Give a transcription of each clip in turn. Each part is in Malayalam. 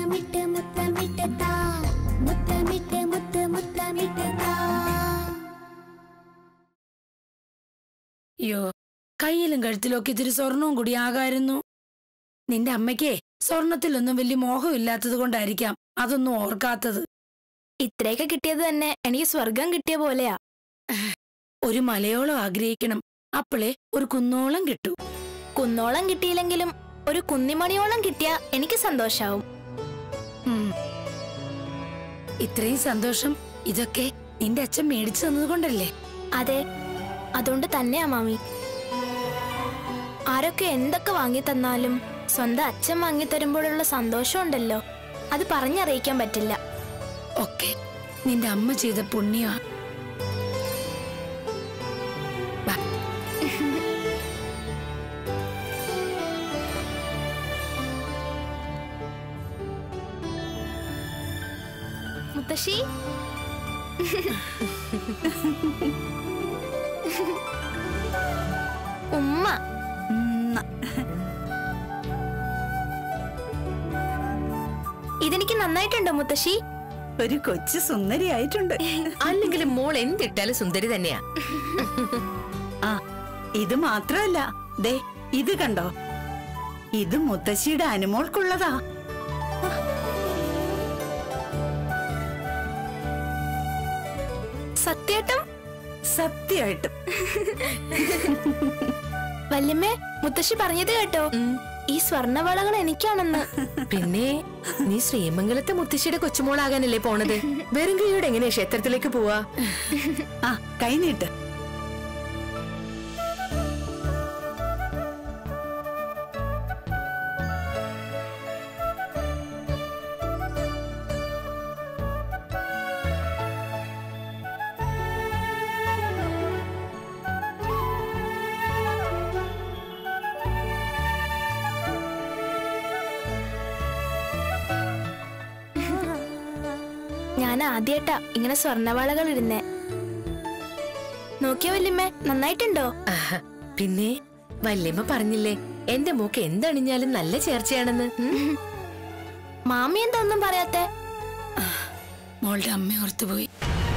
മുത്തമിട്ട് മുത്തമിട്ട് താ മുത്തമിട്ട് മുത്തമിട്ട് താ. അയ്യോ, കയ്യിലും കഴുത്തിലും ഒക്കെ ഇത്തിരി സ്വർണവും കൂടി ആകായിരുന്നു. നിന്റെ അമ്മയ്ക്കേ സ്വർണത്തിലൊന്നും വലിയ മോഹമില്ലാത്തത് കൊണ്ടായിരിക്കാം അതൊന്നും ഓർക്കാത്തത്. ഇത്രയൊക്കെ കിട്ടിയത് തന്നെ എനിക്ക് സ്വർഗം കിട്ടിയ പോലെയാ. ഒരു മലയോളം ആഗ്രഹിക്കണം, അപ്പോളേ ഒരു കുന്നോളം കിട്ടൂ. കുന്നോളം കിട്ടിയില്ലെങ്കിലും ഒരു കുന്നിമണിയോളം കിട്ടിയാ എനിക്ക് സന്തോഷാവും. ഇത്രയും സന്തോഷം ഇതൊക്കെ നിന്റെ അച്ഛൻ മേടിച്ചു തന്നതുകൊണ്ടല്ലേ? അതെ, അതുകൊണ്ട് തന്നെയാ മാമി. ആരൊക്കെ എന്തൊക്കെ വാങ്ങി തന്നാലും സ്വന്തം അച്ഛൻ വാങ്ങി തരുമ്പോഴുള്ള സന്തോഷം ഉണ്ടല്ലോ, അത് പറഞ്ഞറിയിക്കാൻ പറ്റില്ല. ഒക്കെ നിന്റെ അമ്മ ചെയ്ത പുണ്യമാ. മുത്തശ്ശി, ഉമ്മ. ഇതെനിക്ക് നന്നായിട്ടുണ്ടോ മുത്തശ്ശി? ഒരു കൊച്ചു സുന്ദരിയായിട്ടുണ്ട്. അല്ലെങ്കിലും മോൾ എന്തിട്ടാലും സുന്ദരി തന്നെയാ. ആ, ഇത് മാത്രമല്ല, ദേ ഇത് കണ്ടോ, ഇത് മുത്തശ്ശിയുടെ അനുമോൾക്കുള്ളതാ. സത്യായിട്ടും? സത്യമായിട്ടും. വല്യമ്മേ, മുത്തശ്ശി പറഞ്ഞത് കേട്ടോ, ഈ സ്വർണവളകൾ എനിക്കാണെന്ന്. പിന്നെ നീ ശ്രീമംഗലത്തെ മുത്തശ്ശിയുടെ കൊച്ചുമോളാകാനല്ലേ പോണത്? വെറും കൈയോടെ എങ്ങനെയാ ക്ഷേത്രത്തിലേക്ക് പോവാ? ആ, കൈനീട്ട്. ഞാൻ ആദ്യമായിട്ടാ ഇങ്ങനെ സ്വർണവളകൾ ഇടുന്നേ. നോക്കിയോ വല്യമ്മേ, നന്നായിട്ടുണ്ടോ? പിന്നെ വല്യമ്മ പറഞ്ഞില്ലേ എന്റെ മോക്ക് എന്തണിഞ്ഞാലും നല്ല ചേർച്ചയാണെന്ന്. മാമി എന്താ ഒന്നും പറയാത്തെ? മോളുടെ അമ്മ ഓർത്തുപോയി.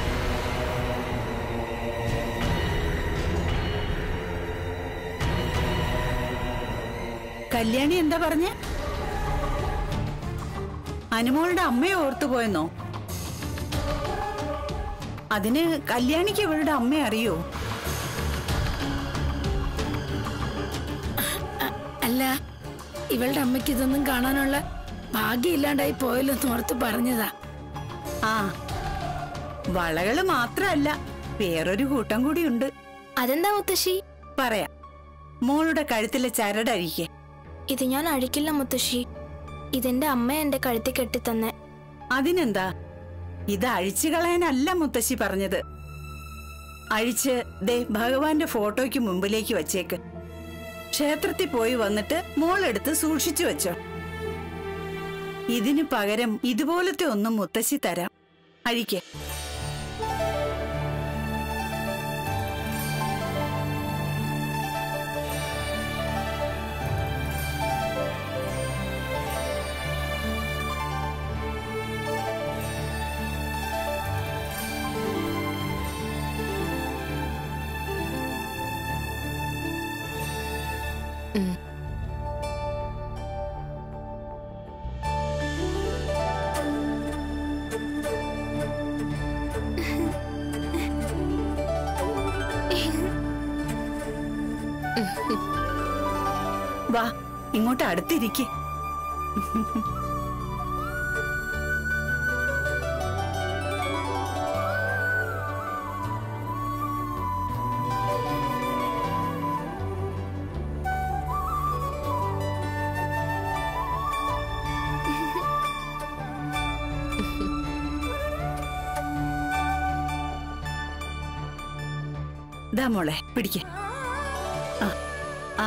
കല്യാണി എന്താ പറഞ്ഞ? അനുമോളുടെ അമ്മയെ ഓർത്തുപോയെന്നോ? അതിന് കല്യാണിക്ക് ഇവളുടെ അമ്മയെ അറിയോ? അല്ല, ഇവളുടെ അമ്മയ്ക്ക് ഇതൊന്നും കാണാനുള്ള ഭാഗ്യമില്ലാണ്ടായി പോയല്ലോ ഓർത്ത് പറഞ്ഞതാ. ആ, വളകള് മാത്രല്ല, വേറൊരു കൂട്ടം കൂടിയുണ്ട്. അതെന്താ മുത്തശ്ശി? പറയാം. മോളുടെ കഴുത്തിലെ ചരടഴിക്കേ. ഇത് ഞാൻ അഴിക്കില്ല മുത്തശ്ശി. ഇതെന്റെ അമ്മ എന്റെ കഴുത്തിൽ കെട്ടിത്തന്നെ. അതിനെന്താ? ഇത് അഴിച്ചു കളയാനല്ല മുത്തശ്ശി പറഞ്ഞത്. അഴിച്ച് ദേ ഭഗവാന്റെ ഫോട്ടോയ്ക്ക് മുമ്പിലേക്ക് വച്ചേക്ക്. ക്ഷേത്രത്തിൽ പോയി വന്നിട്ട് മോളെടുത്ത് സൂക്ഷിച്ചു വെച്ചോ. ഇതിനു പകരം ഇതുപോലത്തെ ഒന്നും മുത്തശ്ശി തരാം. അഴിക്കേ. വാ, ഇങ്ങോട്ട് അടുത്തിരിക്കേ. ദാ മോളെ പിടിക്കേ. ആ,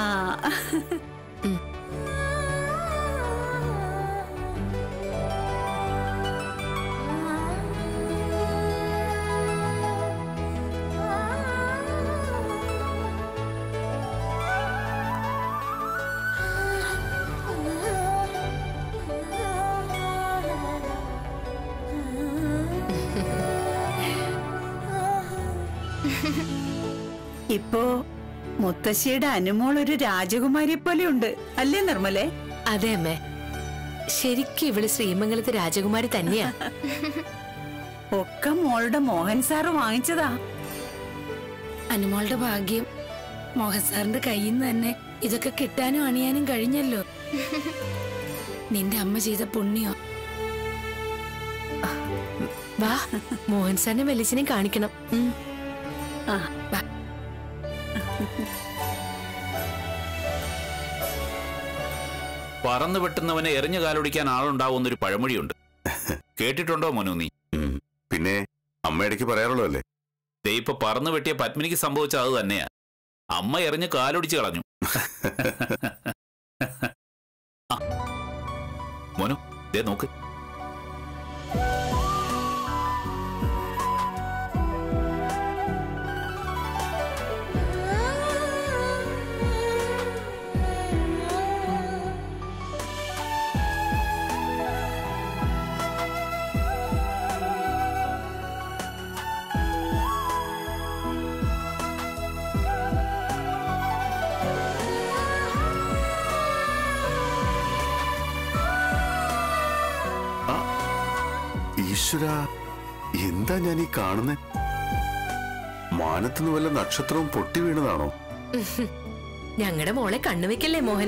ഇപ്പോ മുത്തശ്ശിയുടെ അനുമോൾ ഒരു രാജകുമാരിയെ പോലെ ഉണ്ട് അല്ലേ നിർമ്മലേ? അതെ അമ്മേ, ശരിക്കും ഇവള് ശ്രീമംഗലത്തെ രാജകുമാരി തന്നെയാ. ഒക്കെ മോളുടെ മോഹൻ സാറ് വാങ്ങിച്ചതാ. അനുമോളുടെ ഭാഗ്യം. മോഹൻ സാറിന്റെ കയ്യിൽ നിന്ന് തന്നെ ഇതൊക്കെ കിട്ടാനും അണിയാനും കഴിഞ്ഞല്ലോ. നിന്റെ അമ്മ ചെയ്ത പുണ്യോ. വാ, മോഹൻ സാറിനെ വലിച്ചിനെ കാണിക്കണം. ആ വാ. പറന്നു വെട്ടുന്നവനെ എറിഞ്ഞു കാലൊടിക്കാൻ ആളുണ്ടാവുന്നൊരു പഴമൊഴിയുണ്ട്. കേട്ടിട്ടുണ്ടോ മനു നീ? പിന്നെ അമ്മ ഇടയ്ക്ക് പറയാറുള്ളൂ അല്ലേ? ദേ ഇപ്പൊ പറന്നു വെട്ടിയ പത്മിനിക്ക് സംഭവിച്ച അത് തന്നെയാ. അമ്മ എറിഞ്ഞ് കാലൊടിച്ച് കളഞ്ഞു. മോനു ദേ നോക്ക്. ഈശ്വര, എന്താ ഞാൻ ഈ കാണുന്നേ? മാനത്തുനിന്ന് വല്ല നക്ഷത്രവും പൊട്ടി വീണതാണോ? ഞങ്ങളുടെ മോളെ കണ്ണുവെക്കല്ലേ മോഹൻ?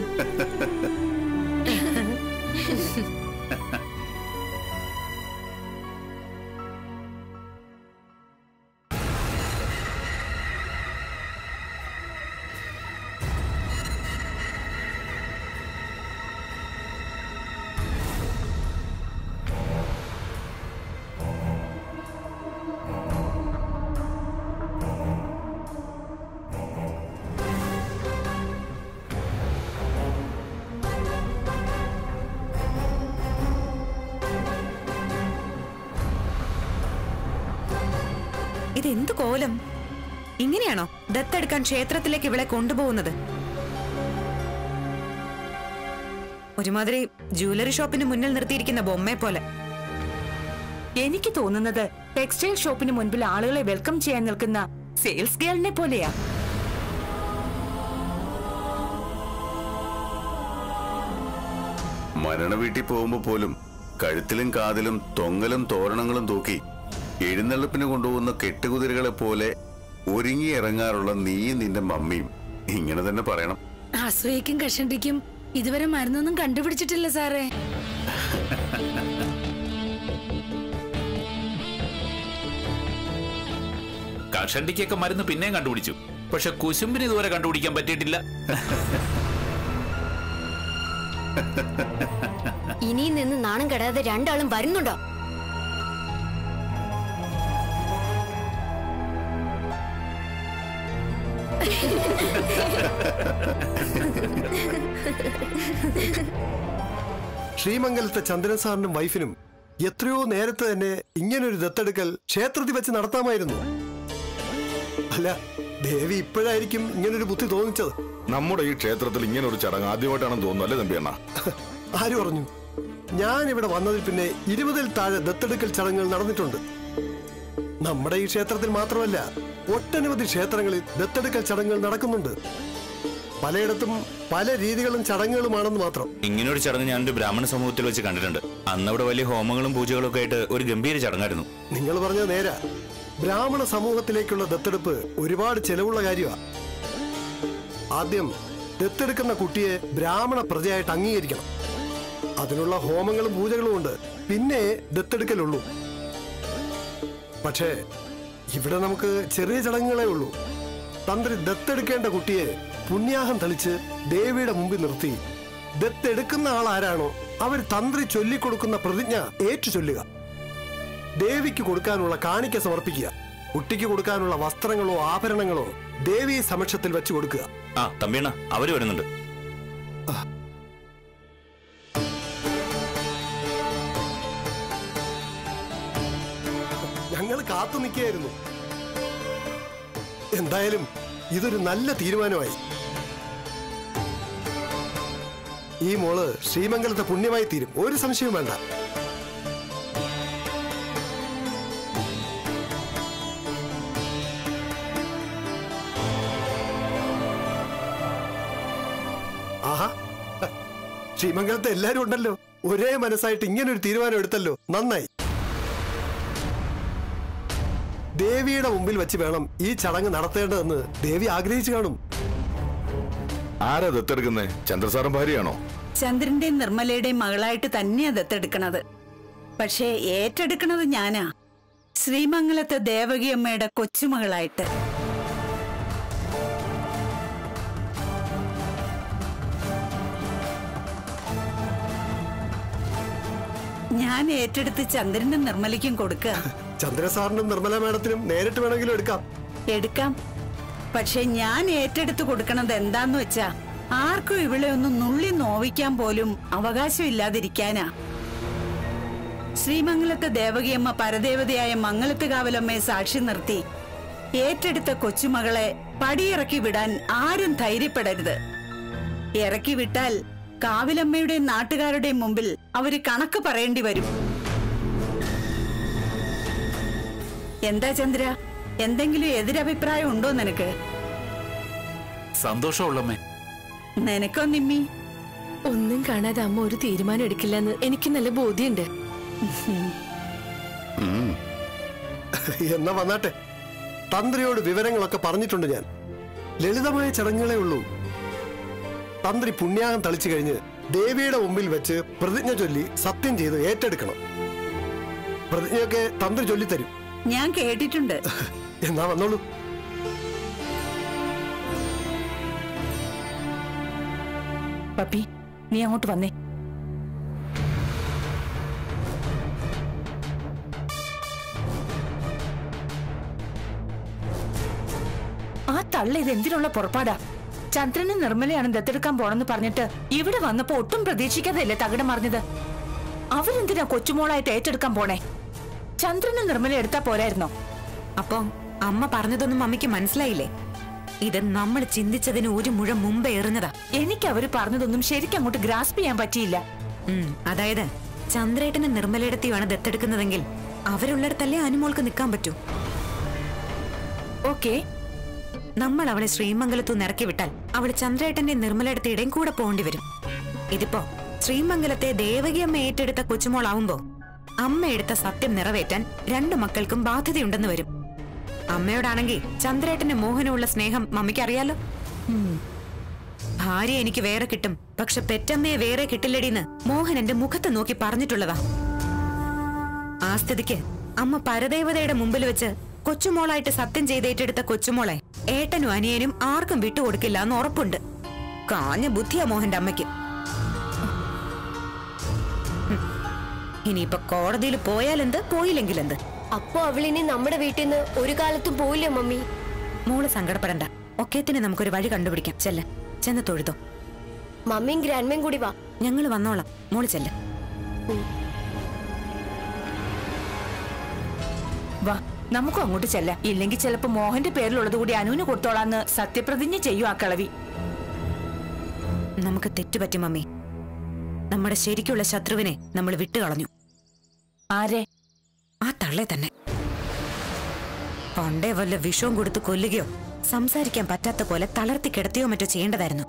ഇതെന്ത് കോലം? ഇങ്ങനെയാണോ ദത്തെടുക്കാൻ ക്ഷേത്രത്തിലേക്ക് ഇവളെ കൊണ്ടുപോകുന്നത്? ഒരുമാതിരി ജ്വല്ലറി ഷോപ്പിന് മുന്നിൽ നിർത്തിയിരിക്കുന്ന ബൊമ്മയെ പോലെ. എനിക്ക് തോന്നുന്നത് ടെക്സ്റ്റൈൽ ഷോപ്പിന് മുൻപിൽ ആളുകളെ വെൽക്കം ചെയ്യാൻ നിൽക്കുന്ന സെയിൽസ് ഗേളിനെ പോലെയാ. മരണ വീട്ടിൽ പോകുമ്പോ പോലും കഴുത്തിലും കാതിലും തൊങ്ങലും തോരണങ്ങളും തൂക്കി എഴുന്നള്ളിപ്പിന് കൊണ്ടുപോകുന്ന കെട്ടുകുതിരകളെ പോലെ ഒരുങ്ങി ഇറങ്ങാറുള്ള നീയും നിന്റെ മമ്മിയും ഇങ്ങനെ തന്നെ പറയണം. അസൂയക്കും കഷണ്ടിക്കും ഇതുവരെ മരുന്നൊന്നും കണ്ടുപിടിച്ചിട്ടില്ല സാറേ. കഷണ്ടിക്കൊക്കെ മരുന്ന് പിന്നെയും കണ്ടുപിടിച്ചു. പക്ഷെ കുശുമ്പിന് ഇതുവരെ കണ്ടുപിടിക്കാൻ പറ്റിയിട്ടില്ല. ഇനിയും നിന്ന് നാണം കെടാതെ രണ്ടാളും വരുന്നുണ്ടോ? ശ്രീമംഗലത്തെ ചന്ദ്രൻ സാറിനും വൈഫിനും എത്രയോ നേരത്തെ തന്നെ ഇങ്ങനൊരു ദത്തെടുക്കൽ ക്ഷേത്രത്തിൽ വെച്ച് നടത്താമായിരുന്നു. അല്ല, ദേവി ഇപ്പോഴായിരിക്കും ഇങ്ങനൊരു ബുദ്ധി തോന്നിച്ചത്. നമ്മുടെ ഈ ക്ഷേത്രത്തിൽ ഇങ്ങനെ ഒരു ചടങ്ങ് ആദ്യമായിട്ടാണെന്ന് തോന്നുന്നു അല്ലേ തമ്പിയണ്ണ? ആര് പറഞ്ഞു? ഞാൻ ഇവിടെ വന്നതിൽ പിന്നെ 20-ൽ താഴെ ദത്തെടുക്കൽ ചടങ്ങുകൾ നടന്നിട്ടുണ്ട്. നമ്മുടെ ഈ ക്ഷേത്രത്തിൽ മാത്രമല്ല, ഒട്ടനവധി ക്ഷേത്രങ്ങളിൽ ദത്തെടുക്കൽ ചടങ്ങുകൾ നടക്കുന്നുണ്ട്. പലയിടത്തും പല രീതികളും ചടങ്ങുകളുമാണെന്ന് മാത്രം. ഇങ്ങനൊരു ചടങ്ങ് ഞാൻ ഒരു ബ്രാഹ്മണ സമൂഹത്തിൽ വെച്ച് കണ്ടിട്ടുണ്ട്. അന്നവിടെ വലിയ ഹോമങ്ങളും പൂജകളും ഒക്കെ ആയിട്ട് ഒരു ഗംഭീര ചടങ്ങായിരുന്നു. നിങ്ങൾ പറഞ്ഞത് നേരാ. ബ്രാഹ്മണ സമൂഹത്തിലേക്കുള്ള ദത്തെടുപ്പ് ഒരുപാട് ചെലവുള്ള കാര്യമാണ്. ആദ്യം ദത്തെടുക്കുന്ന കുട്ടിയെ ബ്രാഹ്മണ പ്രജയായിട്ട് അംഗീകരിക്കണം. അതിനുള്ള ഹോമങ്ങളും പൂജകളും ഉണ്ട്. പിന്നെ ദത്തെടുക്കലുള്ളൂ. പക്ഷേ ഇവിടെ നമുക്ക് ചെറിയ ചടങ്ങുകളേ ഉള്ളൂ. തന്ത്രി ദത്തെടുക്കേണ്ട കുട്ടിയെ പുണ്യാഹം തളിച്ച് ദേവിയുടെ മുമ്പിൽ നിർത്തി ദത്തെടുക്കുന്ന ആൾ ആരാണോ അവർ തന്ത്രി ചൊല്ലിക്കൊടുക്കുന്ന പ്രതിജ്ഞ ഏറ്റു ചൊല്ലുക. ദേവിക്ക് കൊടുക്കാനുള്ള കാണിക്ക സമർപ്പിക്കുക. കുട്ടിക്ക് കൊടുക്കാനുള്ള വസ്ത്രങ്ങളോ ആഭരണങ്ങളോ ദേവി സമക്ഷത്തിൽ വെച്ച് കൊടുക്കുക. ആ തമ്പിയണ്ണ, അവര് വരുന്നുണ്ട്. ഞങ്ങൾ കാത്തു നിൽക്കുകയായിരുന്നു. എന്തായാലും ഇതൊരു നല്ല തീരുമാനമായി. ഈ മോള് ശ്രീമംഗലത്തെ പുണ്യമായി തീരും, ഒരു സംശയവും വേണ്ട. ആഹാ, ശ്രീമംഗലത്തെ എല്ലാരും ഉണ്ടല്ലോ. ഒരേ മനസ്സായിട്ട് ഇങ്ങനെ ഒരു തീരുമാനം എടുത്തല്ലോ, നന്നായി. ദേവിയുടെ മുമ്പിൽ വെച്ച് വേണം ഈ ചടങ്ങ് നടത്തേണ്ടതെന്ന് ദേവി ആഗ്രഹിച്ചു കാണും. ആരാ ദത്തെടുക്കുന്നേ? ചന്ദ്രസാറും ഭാര്യയാണോ? ചന്ദ്രന്റെയും നിർമ്മലയുടെയും മകളായിട്ട് തന്നെയാ ദത്തെടുക്കണത്. പക്ഷേ ഏറ്റെടുക്കണത് ഞാനാ, ശ്രീമംഗലത്തെ ദേവകിയമ്മയുടെ കൊച്ചുമകളായിട്ട്. ഞാൻ ഏറ്റെടുത്ത് ചന്ദ്രനും നിർമ്മലയ്ക്കും കൊടുക്കുക. ചന്ദ്രസാറിനും നിർമ്മല മാഡത്തിനും നേരിട്ട് വേണമെങ്കിലും എടുക്കാം. പക്ഷെ ഞാൻ ഏറ്റെടുത്ത് കൊടുക്കണത് എന്താന്ന് വെച്ചാ ആർക്കും ഇവിടെ ഒന്ന് നുള്ളി നോവിക്കാൻ പോലും അവകാശമില്ലാതിരിക്കാനാ. ശ്രീമംഗലത്തെ ദേവകിയമ്മ പരദേവതയായ മംഗലത്തുകാവലമ്മയെ സാക്ഷി നിർത്തി ഏറ്റെടുത്ത കൊച്ചുമകളെ പടിയിറക്കി വിടാൻ ആരും ധൈര്യപ്പെടരുത്. ഇറക്കി വിട്ടാൽ കാവിലമ്മയുടെയും നാട്ടുകാരുടെയും മുമ്പിൽ അവര് കണക്ക് പറയേണ്ടി വരും. എന്താ ചന്ദ്ര, എന്തെങ്കിലും എതിരഭിപ്രായം ഉണ്ടോ നിനക്ക്? സന്തോഷമുള്ളമ്മേ. നിനക്കോ നിമ്മി? ഒന്നും കാണാതെ അമ്മ ഒരു തീരുമാനം എടുക്കില്ലെന്ന് എനിക്ക് നല്ല ബോധ്യമുണ്ട്. എന്നാ വന്നാട്ടെ. തന്ത്രിയോട് വിവരങ്ങളൊക്കെ പറഞ്ഞിട്ടുണ്ട് ഞാൻ. ലളിതമായ ചടങ്ങുകളേ ഉള്ളൂ. തന്ത്രി പുണ്യാഹം തളിച്ചു കഴിഞ്ഞ് ദേവിയുടെ മുമ്പിൽ വെച്ച് പ്രതിജ്ഞ ചൊല്ലി സത്യം ചെയ്ത് ഏറ്റെടുക്കണം. പ്രതിജ്ഞയൊക്കെ തന്ത്രി ചൊല്ലിത്തരും. ഞാൻ കേട്ടിട്ടുണ്ട്. എന്നാ വന്നോളൂ. പപ്പി, നീ അങ്ങോട്ട് വന്നേ. ആ തള്ള ഇത് എന്തിനുള്ള പുറപ്പാടാ? ചന്ദ്രനും നിർമ്മലയാണ് ദത്തെടുക്കാൻ പോണെന്ന് പറഞ്ഞിട്ട് ഇവിടെ വന്നപ്പോ ഒട്ടും പ്രതീക്ഷിക്കാതെയല്ലേ തകിടം മറിഞ്ഞത്. അവരെന്തിനാ കൊച്ചുമോളായിട്ട് ഏറ്റെടുക്കാൻ പോണേ? ചന്ദ്രനും നിർമ്മല എടുത്താ പോരായിരുന്നോ? അപ്പൊ അമ്മ പറഞ്ഞതൊന്നും അമ്മയ്ക്ക് മനസ്സിലായില്ലേ? ഇത് നമ്മൾ ചിന്തിച്ചതിന് ഒരു മുഴം മുമ്പേ എറിഞ്ഞതാ. എനിക്ക് അവര് പറഞ്ഞതൊന്നും ശരിക്കും അങ്ങോട്ട് ഗ്രാസ്പ് ചെയ്യാൻ പറ്റിയില്ല. അതായത് ചന്ദ്രേട്ടനും നിർമ്മലയിടത്തെയാണ് ദത്തെടുക്കുന്നതെങ്കിൽ അവരുള്ളിടത്തല്ലേ അനുമോൾക്ക് നിൽക്കാൻ പറ്റൂ. ഓക്കെ, നമ്മൾ അവളെ ശ്രീമംഗലത്തു നിറക്കി വിട്ടാൽ അവള് ചന്ദ്രേട്ടന്റെ നിർമ്മലയിടത്തിയുടെയും കൂടെ പോകേണ്ടി വരും. ഇതിപ്പോ ശ്രീമംഗലത്തെ ദേവകിയമ്മ ഏറ്റെടുത്ത കൊച്ചുമോളാവുമ്പോ അമ്മ എടുത്ത സത്യം നിറവേറ്റാൻ രണ്ടു മക്കൾക്കും ബാധ്യതയുണ്ടെന്ന് വരും. അമ്മയോടാണെങ്കിൽ ചന്ദ്രേട്ടന് മോഹനമുള്ള സ്നേഹം മമ്മിക്ക് അറിയാലോ. ഭാര്യ എനിക്ക് വേറെ കിട്ടും, പക്ഷെ പെറ്റമ്മയെ വേറെ കിട്ടില്ലടിന്ന് മോഹൻ എന്റെ മുഖത്ത് നോക്കി പറഞ്ഞിട്ടുള്ളതാ. ആ സ്ഥിതിക്ക് അമ്മ പരദേവതയുടെ മുമ്പിൽ വെച്ച് കൊച്ചുമോളായിട്ട് സത്യം ചെയ്തേറ്റെടുത്ത കൊച്ചുമോളെ ഏട്ടനും അനിയനും ആർക്കും വിട്ടുകൊടുക്കില്ല എന്ന് ഉറപ്പുണ്ട്. കാഞ്ഞ ബുദ്ധിയാ മോഹന്റെ അമ്മയ്ക്ക്. ഇനിയിപ്പൊ കോടതിയിൽ പോയാലെന്ത്, പോയില്ലെങ്കിലെന്ത്? അപ്പൊ അവളിനി നമ്മുടെ വീട്ടിൽ നിന്ന് ഒരു കാലത്തും പോയില്ലേ മമ്മി? മോള് സങ്കടപ്പെടണ്ട, ഒക്കേത്തിന് നമുക്കൊരു വഴി കണ്ടുപിടിക്കാം. ചെല്ല, ചെന്ന് തൊഴുതോ. മമ്മിയും ഗ്രാൻഡ്മയും കൂടി വാ. ഞങ്ങള് വന്നോളാം, മോള് ചെല്ല. വാ, നമുക്കും അങ്ങോട്ട് ചെല്ലാം. ഇല്ലെങ്കിൽ ചിലപ്പോ മോഹന്റെ പേരിലുള്ളത് കൂടി അനുവിന് കൊടുത്തോളാന്ന് സത്യപ്രതിജ്ഞ ചെയ്യും ആ കളവി. നമുക്ക് തെറ്റുപറ്റും മമ്മി. നമ്മുടെ ശരിക്കുള്ള ശത്രുവിനെ നമ്മൾ വിട്ടുകളഞ്ഞു. ആരെ? ആ തള്ളെ തന്നെ. പണ്ടേ വല്ല വിഷവും കൊടുത്ത് കൊല്ലുകയോ സംസാരിക്കാൻ പറ്റാത്ത പോലെ തളർത്തി കിടത്തിയോ മറ്റോ ചെയ്യേണ്ടതായിരുന്നു.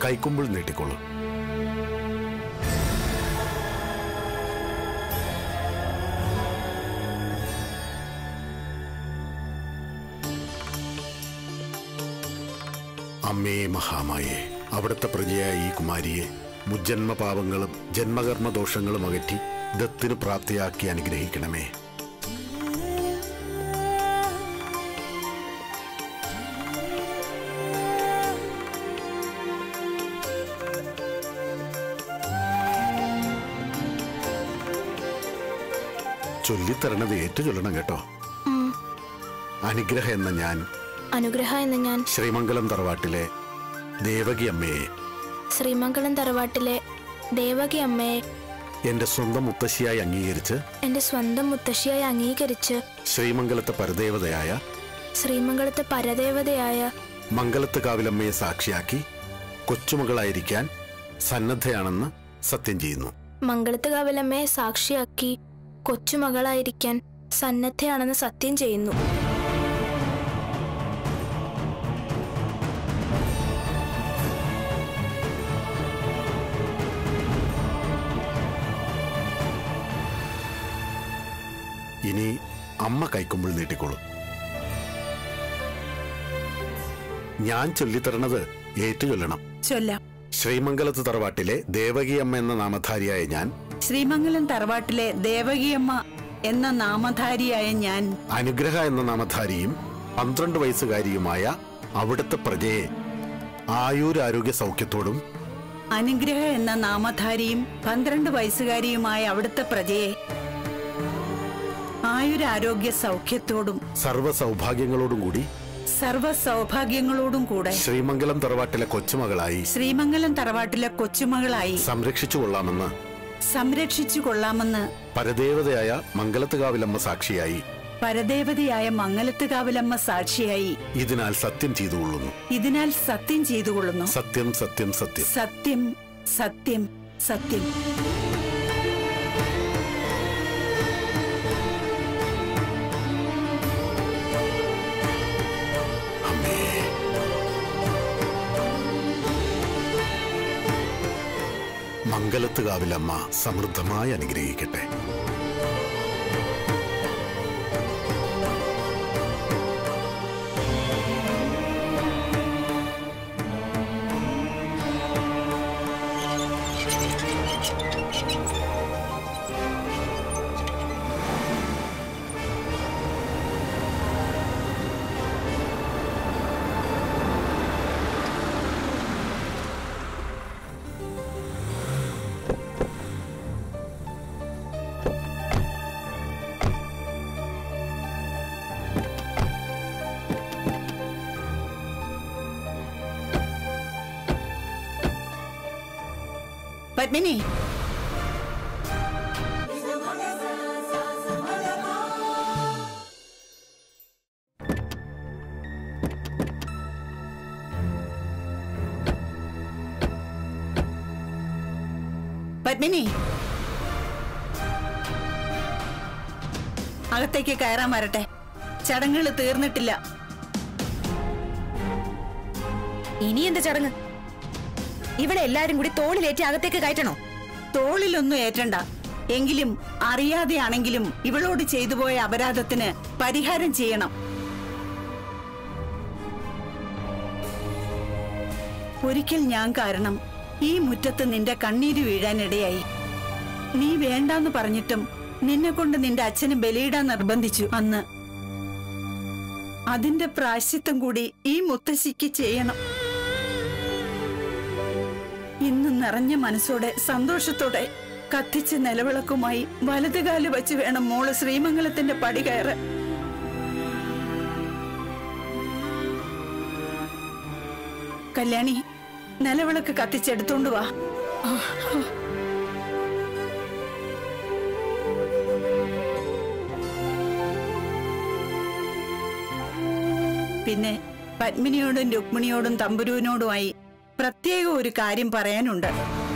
കൈക്കുമ്പിൾ നീട്ടിക്കൊള്ളു. അമ്മേ മഹാമായേ, അവിടുത്തെ പ്രജയായ ഈ കുമാരിയെ മുജ്ജന്മ പാപങ്ങളും ജന്മകർമ്മ ദോഷങ്ങളും അകറ്റി ദത്തിന് പ്രാപ്തിയാക്കി അനുഗ്രഹിക്കണമേ. ചൊല്ലിത്തരണത് ഏറ്റുചൊല്ലണം കേട്ടോ. അനുഗ്രഹ എന്ന ഞാൻ ശ്രീമംഗലം തറവാട്ടിലെ ദേവകി അമ്മയെ എന്റെ സ്വന്തം മുത്തശ്ശിയായി അംഗീകരിച്ച് ശ്രീമംഗലത്തെ പരദേവതയായ മംഗലത്ത് കാവിലമ്മയെ സാക്ഷിയാക്കി കൊച്ചുമകളായിരിക്കാൻ സന്നദ്ധയാണെന്ന് സത്യം ചെയ്യുന്നു. മംഗലത്ത് കാവിലമ്മയെ സാക്ഷിയാക്കി കൊച്ചുമകളായിരിക്കാൻ സന്നദ്ധയാണെന്ന് സത്യം ചെയ്യുന്നു. ഇനി അമ്മ കൈക്കുമ്പിൾ നീട്ടിക്കോളും. ഞാൻ ചൊല്ലിത്തരണത് ഏറ്റുചൊല്ലണം. ശ്രീമംഗലത്ത് തറവാട്ടിലെ ദേവകിയമ്മ എന്ന നാമധാരിയായ ഞാൻ അനുഗ്രഹ എന്ന നാമധാരിയും 12 വയസ്സുകാരിയുമായ അവിടുത്തെ പ്രജയെ ആയുരാരോഗ്യ സൗഖ്യത്തോടും സർവ്വസൗഭാഗ്യങ്ങളോടും കൂടി ശ്രീമംഗലം തറവാട്ടിലെ കൊച്ചുമകളായി സംരക്ഷിച്ചു കൊള്ളാമെന്ന് പരദേവതയായ മംഗലത്ത് കാവിലമ്മ സാക്ഷിയായി ഇതിനാൽ സത്യം ചെയ്തു കൊള്ളുന്നു. സത്യം സത്യം സത്യം സത്യം സത്യം സത്യം. മംഗലത്ത് കാവിലമ്മ സമൃദ്ധമായി അനുഗ്രഹിക്കട്ടെ. പത്മിനി, അകത്തേക്ക് കയറാൻ വരട്ടെ. ചടങ്ങുകൾ തീർന്നിട്ടില്ല. ഇനി എന്താ ചടങ്ങ്? ഇവിടെ എല്ലാരും കൂടി തോളിലേറ്റി അകത്തേക്ക് കയറ്റണോ? തോളിലൊന്നും ഏറ്റണ്ട. എങ്കിലും അറിയാതെയാണെങ്കിലും ഇവളോട് ചെയ്തു പോയ അപരാധത്തിന് പരിഹാരം ചെയ്യണം. ഒരിക്കൽ ഞാൻ കാരണം ഈ മുറ്റത്ത് നിന്റെ കണ്ണീര് വീഴാനിടയായി. നീ വേണ്ടാന്ന് പറഞ്ഞിട്ടും നിന്നെ കൊണ്ട് നിന്റെ അച്ഛന് ബലിയിടാൻ നിർബന്ധിച്ചു അന്ന്. അതിന്റെ പ്രായശ്ചിത്തം കൂടി ഈ മുത്തശ്ശിക്ക് ചെയ്യണം. ഇന്ന് നിറഞ്ഞ മനസ്സോടെ സന്തോഷത്തോടെ കത്തിച്ച നിലവിളക്കുമായി വലതുകാല് വച്ച് വേണം മോള് ശ്രീമംഗലത്തിന്റെ പടി കയറാൻ. കല്യാണി, നിലവിളക്ക് കത്തിച്ചെടുത്തോണ്ട് വാ. പിന്നെ പത്മിനിയോടും രുക്മിണിയോടും തമ്പുരുവിനോടുമായി പ്രത്യേക ഒരു കാര്യം പറയാനുണ്ട്.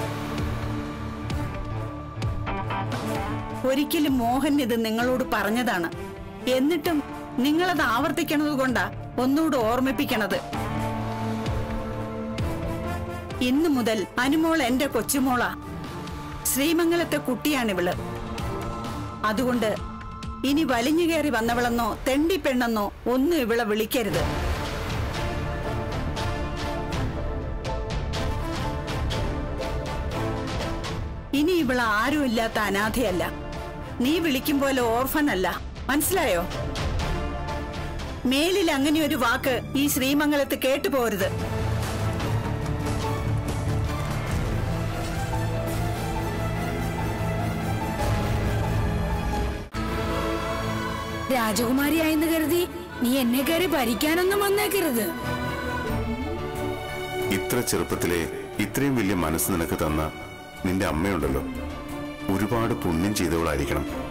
ഒരിക്കലും മോഹൻ ഇത് നിങ്ങളോട് പറഞ്ഞതാണ്. എന്നിട്ടും നിങ്ങളത് ആവർത്തിക്കണത് കൊണ്ടാ ഒന്നുകൂടെ ഓർമ്മിപ്പിക്കണത്. ഇന്നു മുതൽ അനുമോൾ എന്റെ കൊച്ചുമോളാ. ശ്രീമംഗലത്തെ കുട്ടിയാണിവള്. അതുകൊണ്ട് ഇനി വലിഞ്ഞു കയറി വന്നവളെന്നോ തെണ്ടിപ്പെണ്ണെന്നോ ഒന്നും ഇവളെ വിളിക്കരുത്. ഇനി ഇവള് ആരും ഇല്ലാത്ത അനാഥയല്ല. നീ വിളിക്കും പോലെ ഓർഫൻ അല്ല. മനസ്സിലായോ? മേലിൽ അങ്ങനെ ഒരു വാക്ക് ഈ ശ്രീമംഗലത്ത് കേട്ടുപോരുത്. രാജകുമാരിയായെന്ന് കരുതി നീ എന്നെ കയറി ഭരിക്കാനൊന്നും വന്നേക്കരുത്. ഇത്ര ചെറുപ്പത്തിലെ ഇത്രയും വലിയ മനസ്സ് നിനക്ക് തന്ന നിന്റെ അമ്മയുണ്ടല്ലോ, ഒരുപാട് പുണ്യം ചെയ്തവളായിരിക്കണം.